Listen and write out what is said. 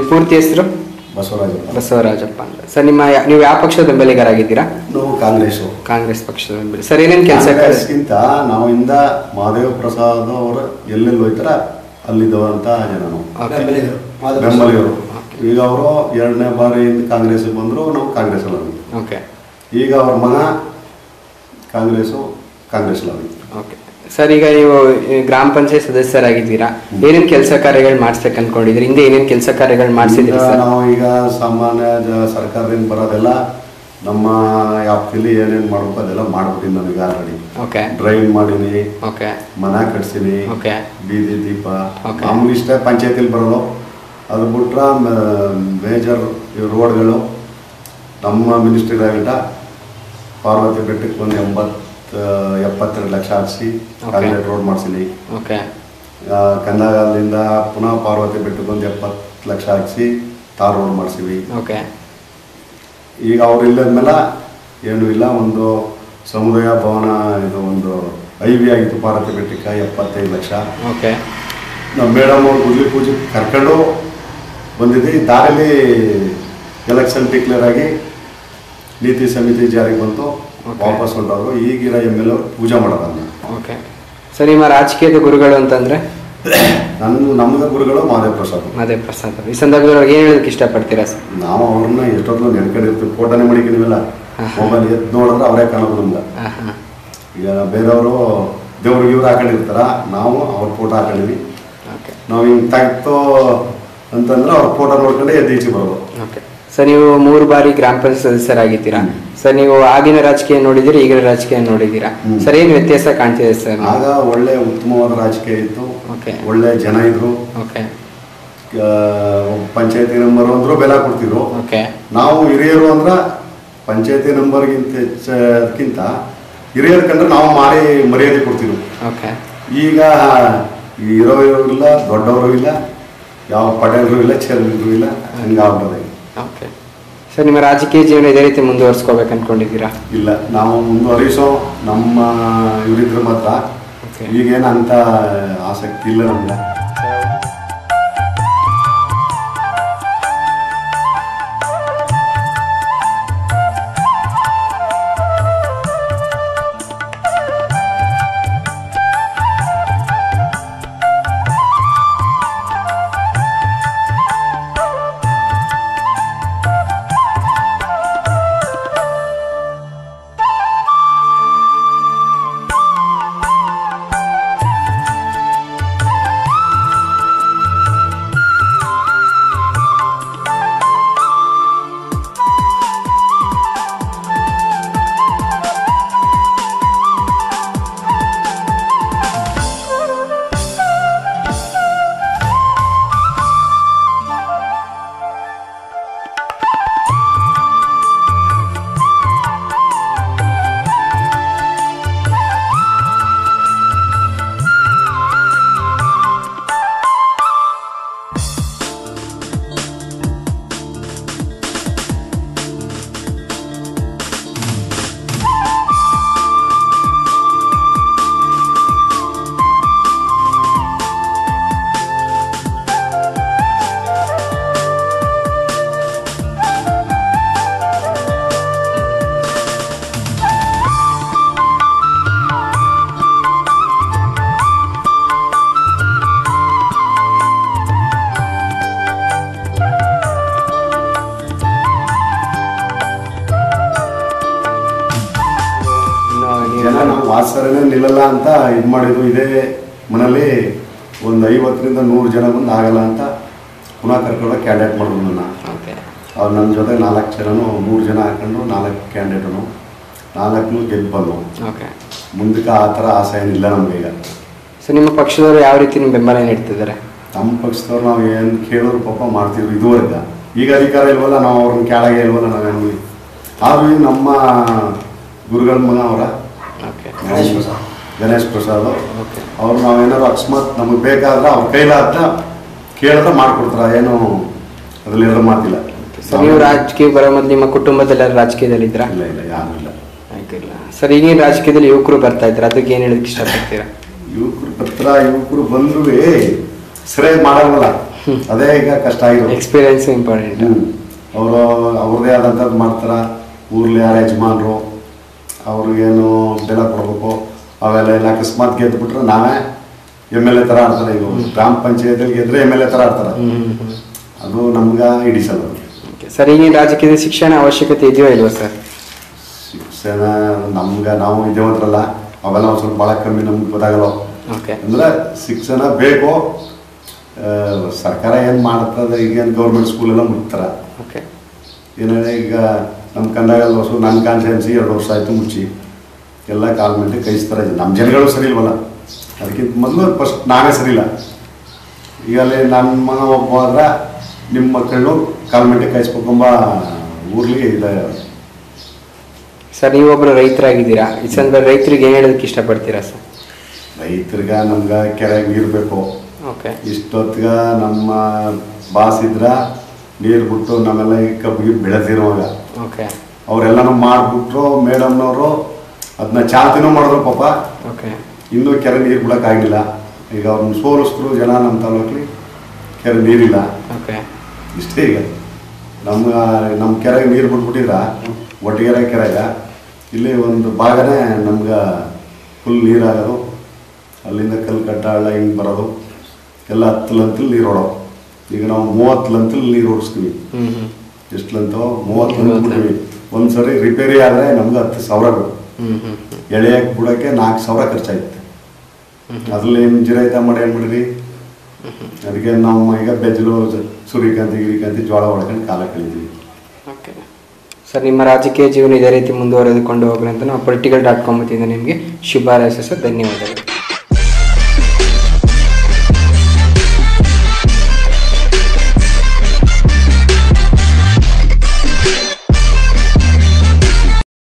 ಪೂರ್ತಿ ಹೆಸರು? ಬಸವರಾಜಪ್ಪ ಅಂತ. ಸರ್ ನೀವು ಯಾವ ಪಕ್ಷದ ಬೆಂಬಲಿಗರಾಗಿದ್ದೀರಾ? ನಾವು ಕಾಂಗ್ರೆಸ್ ಪಕ್ಷದ ಬೆಂಬಲ. ಸರ್ ಏನೇನು ಕೆಲಸ? ನಾವಿಂದ ಮಹಾದೇವ ಪ್ರಸಾದ್ ಅವರು ಎಲ್ಲೆಲ್ಲಿ ಹೋಯ್ತಾರ ಅಲ್ಲಿದ್ದವಂತ ಜನ ನಾವು ಬೆಂಬಲಿಗರು. ಈಗ ಅವರು 2ನೇ ಬಾರಿ ಕಾಂಗ್ರೆಸ್ ಬಂದ್ರು, ನಾವು ಕಾಂಗ್ರೆಸ್ ಅಲ್ಲಿ. ಈಗ ಅವ್ರ ಮಗ ಕಾಂಗ್ರೆಸ್ ಅಲ್ಲಿ. ಸರ್ ಈಗ ನೀವು ಗ್ರಾಮ ಪಂಚಾಯತ್ ಸದಸ್ಯರಾಗಿದ್ದೀರಾ, ಏನೇನು ಕೆಲಸ ಕಾರ್ಯಗಳು ಮಾಡಿಸ್ಬೇಕು ಅನ್ಕೊಂಡಿದ್ರಿ? ಹಿಂದೆ ಏನೇನು ಕೆಲಸ ಕಾರ್ಯಗಳು ಮಾಡಿಸಿದ್ರಿ? ನಾವು ಈಗ ಸಾಮಾನ್ಯ ಸರ್ಕಾರದಿಂದ ಬರೋದೆಲ್ಲ ನಮ್ಮ ವ್ಯಾಪ್ತಿಲಿ ಏನೇನು ಮಾಡ್ಬೇಕು ಅದೆಲ್ಲ ಮಾಡ್ಬಿಟ್ಟಿನಿ. ನನಗೆ ಆಲ್ರೆಡಿ ಡ್ರೈವ್ ಮಾಡೀನಿ, ಮನೆ ಕಟ್ಸೀನಿ, ಬೀದಿ ದೀಪ, ಮಾಮೂಲಿ ಇಷ್ಟ ಪಂಚಾಯತಿಲಿ ಬರೋದು. ಅದು ಬಿಟ್ರೆ ಮೇಜರ್ ರೋಡ್ಗಳು ನಮ್ಮ ಮಿನಿಸ್ಟ್ರಿ ಗಂಟ ಪಾರ್ವತಿ ಬೆಟ್ಟಕ್ಕೆ ಒಂದು 72 ಲಕ್ಷ ಹಾಕಿಸಿ ಕಾಂಕ್ರೀಟ್ ರೋಡ್ ಮಾಡಿಸೀನಿ. ಕಂದಗಾಲದಿಂದ ಪುನಃ ಪಾರ್ವತಿ ಬೆಟ್ಟಕ್ಕೆ ಒಂದು 70 ಲಕ್ಷ ಹಾಕಿಸಿ ತಾರ್ ರೋಡ್ ಮಾಡಿಸಿವಿ. ಈಗ ಅವ್ರು ಇಲ್ಲದ್ಮೇಲೆ ಏನೂ ಇಲ್ಲ. ಒಂದು ಸಮುದಾಯ ಭವನ, ಇದು ಒಂದು ಐವಿ ಆಗಿತ್ತು ಪಾರ್ವತಿ ಬೆಟ್ಟಕ್ಕೆ 75 ಲಕ್ಷ. ನಮ್ಮ ಮೇಡಮ್ ಅವ್ರು ಗುಡ್ಲಿ ಪೂಜೆ ಕರ್ಕೊಂಡು ಬಂದಿದ್ದೆ. ದಾರಿಲಿ ಎಲೆಕ್ಷನ್ ಡಿಕ್ಲೇರ್ ಆಗಿ ನೀತಿ ಸಮಿತಿ ಜಾರಿಗೆ ಬಂತು, ವಾಪಸ್ ಹೊಂಟವರು. ಈಗಿನ MLA ಅವರು ಪೂಜೆ ಮಾಡೋದನ್ನ. ಸರ್ ನಿಮ್ಮ ರಾಜಕೀಯದ ಗುರುಗಳು ಅಂತಂದ್ರೆ? ನಮ್ಗೆ ಗುರುಗಳು ಮಹಾದೇವ್ ಪ್ರಸಾದ್. ಈ ಸಂದರ್ಭದಲ್ಲಿ ಏನು ಹೇಳೋದಕ್ಕೆ ಇಷ್ಟಪಡ್ತೀರಾ ಸರ್? ನಾವು ಅವ್ರನ್ನ ಎಷ್ಟೊತ್ತು ನೆನ್ಕೊಂಡಿರ್ತೀವಿ, ಫೋಟೋನೇ ಮಾಡಿಕೊಂಡಿವಲ್ಲ, ಮೊಬೈಲ್ ಎದ್ದು ನೋಡಿದ್ರೆ ಅವರೇ ಕಾಣೋದು ನಮ್ಗೆ. ಈಗ ಬೇರೆಯವರು ದೇವ್ರಿಗೆ ಇವ್ರು ಹಾಕೊಂಡಿರ್ತಾರ, ನಾವು ಅವ್ರ ಫೋಟೋ ಹಾಕೊಂಡಿವಿ. ನಾವು ಹಿಂಗೆ ತೆಗ್ತೋ ಅಂತಂದ್ರೆ ಅವ್ರ ಫೋಟೋ ನೋಡ್ಕೊಂಡೆ ಎದ್ದು ಈಚೆ ಬರೋದು. ಸರ್ ನೀವು 3 ಬಾರಿ ಗ್ರಾಮ ಪಂಚಾಯತ್ ಸದಸ್ಯರಾಗಿದ್ದೀರಾ. ಸರ್ ನೀವು ಆಗಿನ ರಾಜಕೀಯ ನೋಡಿದ್ದೀರಾ, ಈಗಿನ ರಾಜಕೀಯ ನೋಡಿದ್ದೀರಾ? ಸರ್ ಏನು ವ್ಯತ್ಯಾಸ ಕಾಣ್ತಿದೆ ಸರ್? ಆಗ ಒಳ್ಳೆ ಉತ್ತಮವಾದ ರಾಜಕೀಯ ಇತ್ತು, ಒಳ್ಳೆ ಜನ ಇದ್ರು, ಪಂಚಾಯತಿ ನಂಬರ್ ಅಂದ್ರೂ ಬೆಲೆ ಕೊಡ್ತಿದ್ರು. ನಾವು ಹಿರಿಯರು ಅಂದ್ರ ಪಂಚಾಯತಿ ನಂಬರ್ಗಿಂತ ಅದಕ್ಕಿಂತ ಹಿರಿಯರ್ ಕಂಡ್ರೆ ನಾವು ಮಾರಿ ಮರ್ಯಾದೆ ಕೊಡ್ತಿದ್ರು. ಈಗ ಇರೋರು ಇಲ್ಲ, ದೊಡ್ಡವರು ಇಲ್ಲ, ಯಾವ ಪಟೇಲರು ಇಲ್ಲ, ಚೇರ್ಮನ್ರು ಇಲ್ಲ, ಹಂಗಾಗ್ತದೆ. ಸರ್ ನಿಮ್ಮ ರಾಜಕೀಯ ಜೀವನ ಇದೇ ರೀತಿ ಮುಂದುವರ್ಸ್ಕೋಬೇಕು ಅನ್ಕೊಂಡಿದ್ದೀರಾ? ಇಲ್ಲ, ನಾವು ಮುಂದುವರಿಸೋ ನಮ್ಮ ಇವರಿದ್ರೆ ಮಾತ್ರ. ಈಗೇನು ಅಂತ ಆಸಕ್ತಿ ಇಲ್ಲ ನಮ್ಗೆ. ವಾಸರನೇ ನಿಲ್ಲಲ್ಲ ಅಂತ ಇದು ಮಾಡಿದ್ರು. ಇದೇ ಮನೇಲಿ ಒಂದು 50ರಿಂದ 100 ಜನ ಬಂದು ಆಗಲ್ಲ ಅಂತ ಪುನಃ ಕರ್ಕೊಂಡು ಕ್ಯಾಂಡಿಡೇಟ್ ಮಾಡಿದ್ರು ನನ್ನ. ಅವ್ರು ನನ್ನ ಜೊತೆ 4 ಜನನು 3 ಜನ ಹಾಕೊಂಡು 4 ಕ್ಯಾಂಡಿಡೇಟನು 4 ಗೆದ್ದು ಬಂದು. ಮುಂದಕ್ಕೆ ಆ ಥರ ಆಸೆ ಏನಿಲ್ಲ ನಮ್ಗೆ ಈಗ. ಸೊ ನಿಮ್ಮ ಪಕ್ಷದವರು ಯಾವ ರೀತಿ ನಿಮ್ಮ ಬೆಂಬಲ ನೀಡ್ತಿದ್ದಾರೆ? ನಮ್ಮ ಪಕ್ಷದವ್ರು ನಾವು ಏನು ಕೇಳೋರು ಪಾಪ ಮಾಡ್ತಿದ್ರು ಇದುವರೆಗೆ. ಈಗ ಅಧಿಕಾರ ಇಲ್ವಲ್ಲ, ನಾವು ಅವ್ರನ್ನ ಕೆಳಗೆ ಇಲ್ವಲ್ಲ, ನಾವೇನು. ಆದ್ರೂ ನಮ್ಮ ಗುರುಗಳ ಮಗ ಅವರ ಗಣೇಶ್ ಪ್ರಸಾದ್ ಅವ್ರು ನಾವೇನಾದ್ರು ಅಕಸ್ಮಾತ್ ನಮಗೆ ಬೇಕಾದ್ರೆ ಅವ್ರ ಕೈಲಾದ ಕೇಳಿದ್ರೆ ಮಾಡ್ಕೊಡ್ತಾರೆ, ಏನು ಅದ್ರಲ್ಲಿ ಏನೋ ಮಾತಿಲ್ಲ. ನೀವು ರಾಜಕೀಯ ಬರೋ ಮೊದಲು ನಿಮ್ಮ ಕುಟುಂಬದಲ್ಲಿ ರಾಜಕೀಯದಲ್ಲಿ ಇದ್ರ? ಇಲ್ಲ ಇಲ್ಲ, ಯಾರು ಇಲ್ಲ. ಸರ್ ಈಗಿನ ರಾಜಕೀಯದಲ್ಲಿ ಯುವಕರು ಬರ್ತಾ ಇದ್ದಾರೆ, ಅದಕ್ಕೆ ಏನು ಹೇಳೋದಕ್ಕೆ ಇಷ್ಟಪಡ್ತೀರಾ? ಯುವಕರು ಬಂದ್ರೂ ಸರಿಯಾಗಿ ಮಾಡಲ್ವಲ್ಲ. ಅದೇ ಈಗ ಕಷ್ಟ ಆಗಿರೋದು. Experience important. ಅವರು ಅವ್ರದೇ ಆದಂಥದ್ದು ಮಾಡ್ತಾರ. ಊರ್ಲಿ ಯಾರು ಯಜಮಾನ್ರು ಅವ್ರಿಗೇನು ಬೆಲೆ ಕೊಡ್ಬೇಕು ಅವೆಲ್ಲ ಎಲ್ಲ ಅಕಸ್ಮಾತ್ ಗೆದ್ಬಿಟ್ರೆ ನಾವೇ MLA ಥರ ಆಡ್ತಾರೆ. ಈಗ ಗ್ರಾಮ ಪಂಚಾಯತಿಯಲ್ಲಿ ಗೆದ್ರೆ MLA ಥರ ಆಡ್ತಾರೆ. ಅದು ನಮ್ಗೆ ಹಿಡಿಸಲ್ಲ. ಸರ್ ಈಗಿನ ರಾಜಕೀಯದ ಶಿಕ್ಷಣ ಅವಶ್ಯಕತೆ ಇದೆಯೋ ಇಲ್ವಾ ಸರ್? ಶಿಕ್ಷಣ ನಮ್ಗೆ ನಾವು ವಿದ್ಯಾವಂತರಲ್ಲ, ಅವೆಲ್ಲ ಒಂದು ಸ್ವಲ್ಪ ಭಾಳ ಕಮ್ಮಿ ನಮ್ಗೆ ಗೊತ್ತಾಗಲ್ಲ. ಅಂದ್ರೆ ಶಿಕ್ಷಣ ಬೇಕು. ಸರ್ಕಾರ ಏನು ಮಾಡ್ತದೆ ಈಗೇನು ಗೌರ್ಮೆಂಟ್ ಸ್ಕೂಲೆಲ್ಲ ಮುಚ್ತಾರ. ಏನೇಳಿ ಈಗ ನಮ್ಮ ಕಂದಾಗಲ್ ಹೊಸ ನನ್ನ ಕಾನ್ಸ್ಟಿಟ್ಯೂನ್ಸಿ 2 ವರ್ಷ ಆಯಿತು ಮುಚ್ಚಿ ಎಲ್ಲ ಕಾಲ್ಮೆಂಟಿಗೆ ಕೈಸ್ತಾರೆ. ನಮ್ಮ ಜನಗಳು ಸರಿ ಇಲ್ವಲ್ಲ, ಅದಕ್ಕಿಂತ ಮೊದಲು ಫಸ್ಟ್ ನಾವೇ ಸರಿ ಇಲ್ಲ. ಈಗ ಅಲ್ಲಿ ನನ್ನ ಮಗ ಒಬ್ಬ ಹೋದ್ರೆ ನಿಮ್ಮ ಮಕ್ಕಳು ಕಾಲ್ಮೆಂಟಿಗೆ ಕೈಸ್ಬೇಕೆಂಬ ಊರ್ಲಿ ಇದೆ. ಸರ್ ನೀವೊಬ್ಬರು ರೈತರಾಗಿದ್ದೀರಾ, ಈ ಸಂದರ್ಭ ರೈತರಿಗೆ ಏನು ಹೇಳೋದಕ್ಕೆ ಇಷ್ಟಪಡ್ತೀರಾ ಸರ್? ರೈತರಿಗೆ ನಮ್ಗೆ ಕೆರೆಗೆ ನೀರು ಬೇಕು. ಇಷ್ಟೊತ್ತಿಗೆ ನಮ್ಮ ಬಾಸ್ ಇದ್ರ ನೀರು ಬಿಟ್ಟು ನಮ್ಮೆಲ್ಲ ಈ ಕಬ್ಬಿಗೆ ಬೆಳೆದಿರುವಾಗ ಅವರೆಲ್ಲನೂ ಮಾಡಿಬಿಟ್ರು. ಮೇಡಮ್ನವರು ಅದನ್ನ ಚಾಲ್ತಿನೂ ಮಾಡಿದ್ರು ಪಾಪ. ಇನ್ನೂ ಕೆರೆ ನೀರು ಬಿಡೋಕ್ಕಾಗಿಲ್ಲ. ಈಗ ಅವ್ರನ್ನ ಸೋಲಿಸಿದ್ರು ಜನ ನಮ್ಮ ತಾಲೂಕಲ್ಲಿ ಕೆರೆ ನೀರಿಲ್ಲ. ಇಷ್ಟೇ. ಈಗ ನಮ್ಮ ಕೆರೆಗೆ ನೀರು ಬಿಟ್ಬಿಟ್ಟಿದ್ರ ಒಟ್ಟಿಗೆರೆ ಕೆರೆಗೆ ಇಲ್ಲಿ ಒಂದು ಭಾಗನೇ ನಮ್ಗೆ ಫುಲ್ ನೀರಾಗೋದು. ಅಲ್ಲಿಂದ ಕಲ್ಲು ಕಟ್ಟ ಹಳ್ಳ ಹಿಂಗೆ ಬರೋದು ಎಲ್ಲ 10 ಲಂತಲ್ಲಿ ನೀರು ಹೊಡೋದು. ಈಗ ನಾವು 30 ಲಂತಲ್ಲಿ ನೀರು ಓಡಿಸ್ತೀವಿ. ಎಷ್ಟು ಲಂತೋ 30 ಲಂತ ಬಿಡ್ತೀವಿ. ಒಂದ್ಸರಿ ರಿಪೇರಿ ಆದರೆ ನಮ್ಗೆ 10,000 ಬೇಕು. ಎಳೆಯಕ್ಕೆ ಬಿಡೋಕ್ಕೆ 4,000 ಖರ್ಚಾಯ್ತು. ಅದ್ರಲ್ಲಿ ಏನು ಜಿರಾಯ್ತ ಮಾಡಿ ಏನು ಮಾಡಿರಿ. ಅದಕ್ಕೆ ನಾವು ಈಗ ಬೆಜ್ಜಲು ಗಿರಿಕಂತಿ ಜೋಳ ಹೊಡ್ಕೊಂಡು ಕಾಲ ಕಳೀತೀವಿ. ಸರ್ ನಿಮ್ಮ ರಾಜಕೀಯ ಜೀವನ ಇದೇ ರೀತಿ ಮುಂದುವರೆದುಕೊಂಡು ಹೋಗ್ರಿ ಅಂತ ನಾವು political.com ವತಿಯಿಂದ ನಿಮಗೆ ಶುಭಾರೈಸುವ ಸರ್. ಧನ್ಯವಾದಗಳು.